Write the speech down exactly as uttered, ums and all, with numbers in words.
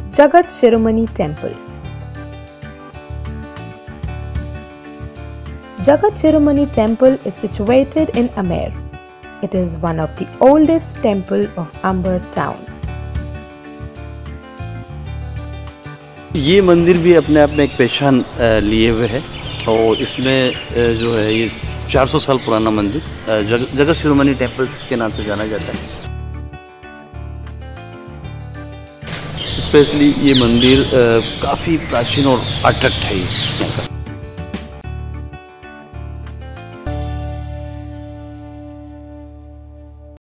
Jagat Shiromani Temple. Jagat Shiromani Temple is situated in Amer. It is one of the oldest temple of Amer Town. ये मंदिर भी अपने आप में एक पहचान लिए हुए है और इसमें जो है ये चार सौ साल पुराना मंदिर जग, जगत शिरोमणि टेम्पल के नाम से जाना जाता है। स्पेशली ये मंदिर काफ़ी प्राचीन और अट्रैक्ट है यहाँ का।